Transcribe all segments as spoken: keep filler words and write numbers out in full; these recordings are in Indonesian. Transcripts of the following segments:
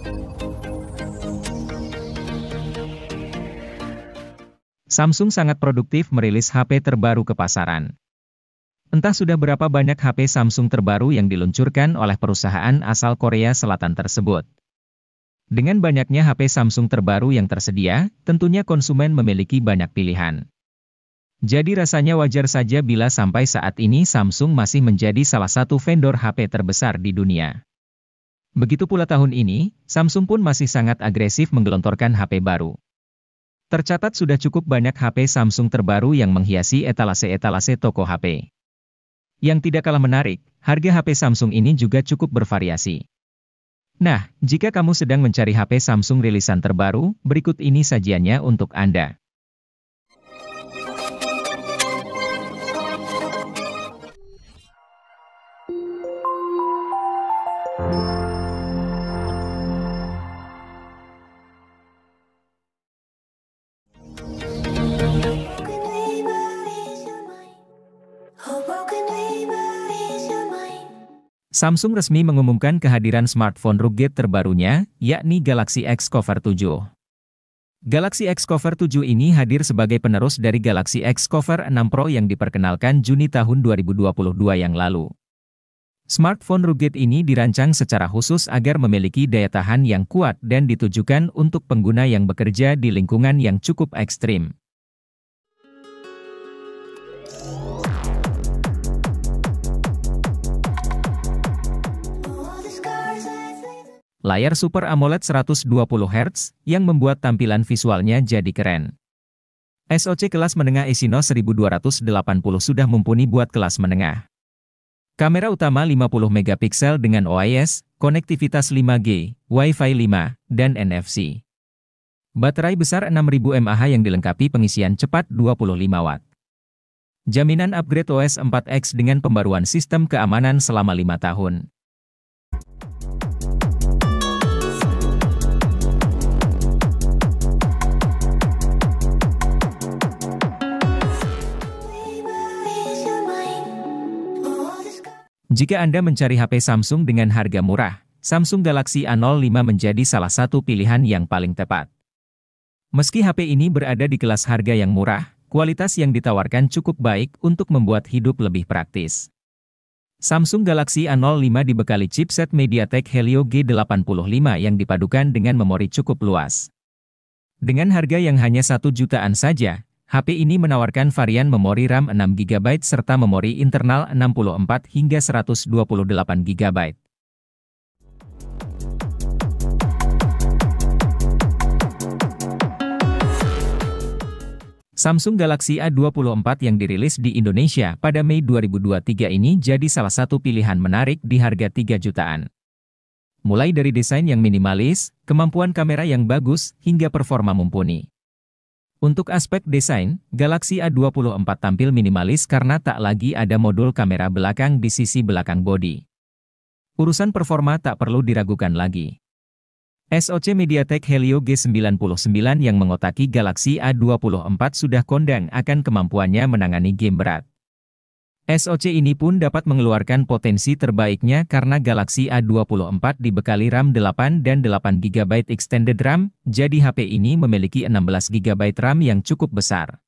Samsung sangat produktif merilis H P terbaru ke pasaran. Entah sudah berapa banyak H P Samsung terbaru yang diluncurkan oleh perusahaan asal Korea Selatan tersebut. Dengan banyaknya H P Samsung terbaru yang tersedia, tentunya konsumen memiliki banyak pilihan. Jadi rasanya wajar saja bila sampai saat ini Samsung masih menjadi salah satu vendor H P terbesar di dunia. Begitu pula tahun ini, Samsung pun masih sangat agresif menggelontorkan H P baru. Tercatat sudah cukup banyak H P Samsung terbaru yang menghiasi etalase-etalase toko H P. Yang tidak kalah menarik, harga H P Samsung ini juga cukup bervariasi. Nah, jika kamu sedang mencari H P Samsung rilisan terbaru, berikut ini sajiannya untuk Anda. Samsung resmi mengumumkan kehadiran smartphone rugged terbarunya, yakni Galaxy X Cover tujuh. Galaxy X Cover tujuh ini hadir sebagai penerus dari Galaxy X Cover enam Pro yang diperkenalkan Juni tahun dua ribu dua puluh dua yang lalu. Smartphone rugged ini dirancang secara khusus agar memiliki daya tahan yang kuat dan ditujukan untuk pengguna yang bekerja di lingkungan yang cukup ekstrim. Layar Super AMOLED seratus dua puluh hertz, yang membuat tampilan visualnya jadi keren. S O C kelas menengah Exynos seribu dua ratus delapan puluh sudah mumpuni buat kelas menengah. Kamera utama lima puluh megapiksel dengan O I S, konektivitas lima G, Wi-Fi lima, dan N F C. Baterai besar enam ribu mAh yang dilengkapi pengisian cepat dua puluh lima watt. Jaminan upgrade O S empat X dengan pembaruan sistem keamanan selama lima tahun. Jika Anda mencari H P Samsung dengan harga murah, Samsung Galaxy A nol lima menjadi salah satu pilihan yang paling tepat. Meski H P ini berada di kelas harga yang murah, kualitas yang ditawarkan cukup baik untuk membuat hidup lebih praktis. Samsung Galaxy A nol lima dibekali chipset MediaTek Helio G delapan puluh lima yang dipadukan dengan memori cukup luas. Dengan harga yang hanya satu jutaan saja, H P ini menawarkan varian memori RAM enam giga byte serta memori internal enam puluh empat hingga seratus dua puluh delapan giga byte. Samsung Galaxy A dua puluh empat yang dirilis di Indonesia pada Mei dua ribu dua puluh tiga ini jadi salah satu pilihan menarik di harga tiga jutaan. Mulai dari desain yang minimalis, kemampuan kamera yang bagus, hingga performa mumpuni. Untuk aspek desain, Galaxy A dua puluh empat tampil minimalis karena tak lagi ada modul kamera belakang di sisi belakang bodi. Urusan performa tak perlu diragukan lagi. S O C MediaTek Helio G sembilan puluh sembilan yang mengotaki Galaxy A dua puluh empat sudah kondang akan kemampuannya menangani game berat. S O C ini pun dapat mengeluarkan potensi terbaiknya karena Galaxy A dua puluh empat dibekali RAM delapan dan delapan giga byte extended RAM, jadi H P ini memiliki enam belas giga byte RAM yang cukup besar.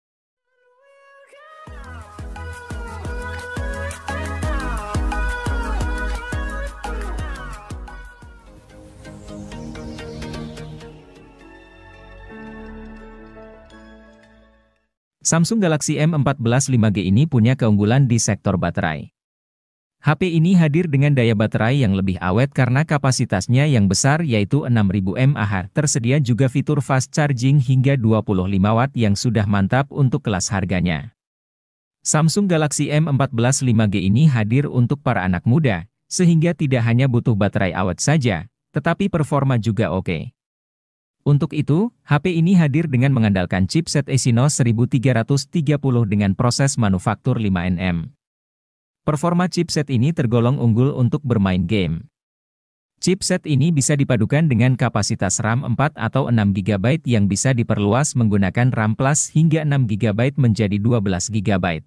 Samsung Galaxy M empat belas lima G ini punya keunggulan di sektor baterai. H P ini hadir dengan daya baterai yang lebih awet karena kapasitasnya yang besar yaitu enam ribu mAh. Tersedia juga fitur fast charging hingga dua puluh lima watt yang sudah mantap untuk kelas harganya. Samsung Galaxy M empat belas lima G ini hadir untuk para anak muda, sehingga tidak hanya butuh baterai awet saja, tetapi performa juga oke. Untuk itu, H P ini hadir dengan mengandalkan chipset Exynos seribu tiga ratus tiga puluh dengan proses manufaktur lima nanometer. Performa chipset ini tergolong unggul untuk bermain game. Chipset ini bisa dipadukan dengan kapasitas RAM empat atau enam giga byte yang bisa diperluas menggunakan RAM Plus hingga enam giga byte menjadi dua belas giga byte.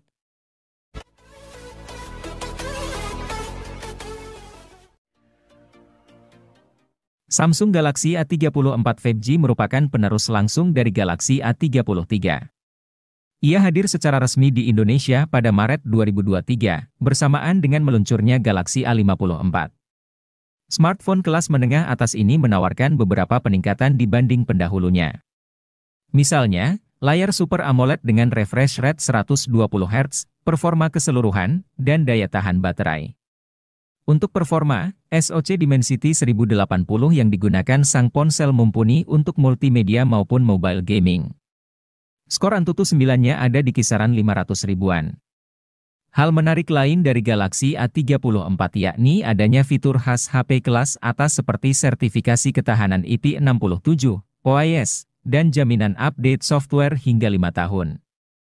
Samsung Galaxy A tiga puluh empat lima G merupakan penerus langsung dari Galaxy A tiga puluh tiga. Ia hadir secara resmi di Indonesia pada Maret dua ribu dua puluh tiga, bersamaan dengan meluncurnya Galaxy A lima puluh empat. Smartphone kelas menengah atas ini menawarkan beberapa peningkatan dibanding pendahulunya. Misalnya, layar Super AMOLED dengan refresh rate seratus dua puluh hertz, performa keseluruhan, dan daya tahan baterai. Untuk performa, S O C Dimensity seribu delapan puluh yang digunakan sang ponsel mumpuni untuk multimedia maupun mobile gaming. Skor Antutu sembilan-nya ada di kisaran lima ratus ribuan. Hal menarik lain dari Galaxy A tiga puluh empat yakni adanya fitur khas H P kelas atas seperti sertifikasi ketahanan I P enam puluh tujuh, O I S, dan jaminan update software hingga lima tahun.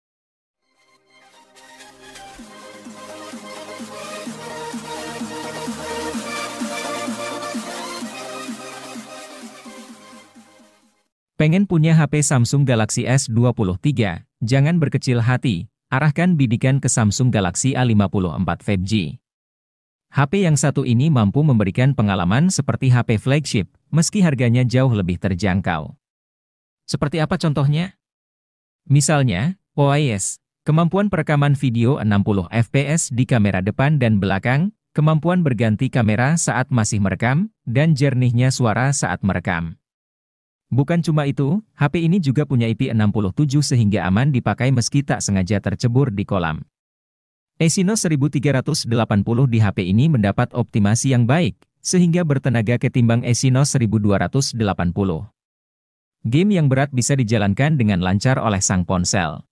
Pengen punya H P Samsung Galaxy S dua puluh tiga? Jangan berkecil hati, arahkan bidikan ke Samsung Galaxy A lima puluh empat lima G. H P yang satu ini mampu memberikan pengalaman seperti H P flagship, meski harganya jauh lebih terjangkau. Seperti apa contohnya? Misalnya, O I S, kemampuan perekaman video enam puluh F P S di kamera depan dan belakang, kemampuan berganti kamera saat masih merekam, dan jernihnya suara saat merekam. Bukan cuma itu, H P ini juga punya I P enam puluh tujuh sehingga aman dipakai meski tak sengaja tercebur di kolam. Exynos seribu tiga ratus delapan puluh di H P ini mendapat optimasi yang baik, sehingga bertenaga ketimbang Exynos seribu dua ratus delapan puluh. Game yang berat bisa dijalankan dengan lancar oleh sang ponsel.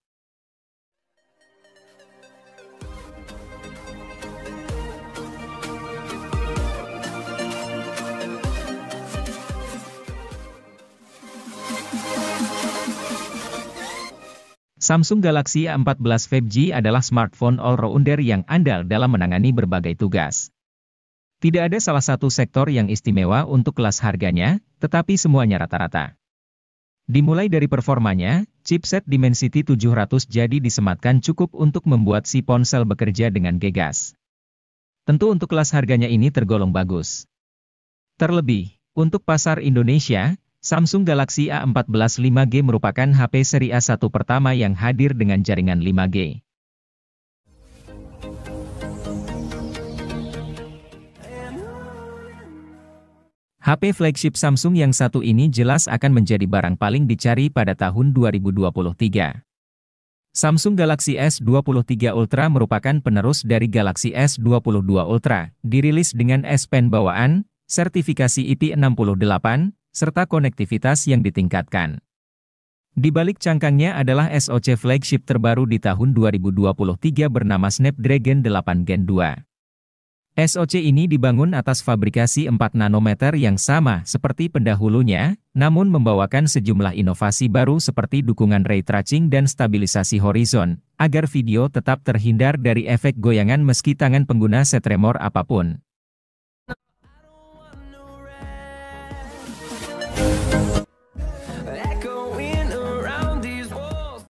Samsung Galaxy A empat belas lima G adalah smartphone all-rounder yang andal dalam menangani berbagai tugas. Tidak ada salah satu sektor yang istimewa untuk kelas harganya, tetapi semuanya rata-rata. Dimulai dari performanya, chipset Dimensity tujuh ratus jadi disematkan cukup untuk membuat si ponsel bekerja dengan gegas. Tentu untuk kelas harganya ini tergolong bagus. Terlebih, untuk pasar Indonesia, Samsung Galaxy A empat belas lima G merupakan H P seri A satu pertama yang hadir dengan jaringan lima G. H P flagship Samsung yang satu ini jelas akan menjadi barang paling dicari pada tahun dua ribu dua puluh tiga. Samsung Galaxy S dua puluh tiga Ultra merupakan penerus dari Galaxy S dua puluh dua Ultra, dirilis dengan S Pen bawaan, sertifikasi I P enam puluh delapan, serta konektivitas yang ditingkatkan. Di balik cangkangnya adalah S O C flagship terbaru di tahun dua ribu dua puluh tiga bernama Snapdragon delapan Gen dua. S O C ini dibangun atas fabrikasi empat nanometer yang sama seperti pendahulunya, namun membawakan sejumlah inovasi baru seperti dukungan ray tracing dan stabilisasi horizon, agar video tetap terhindar dari efek goyangan meski tangan pengguna setremor apapun.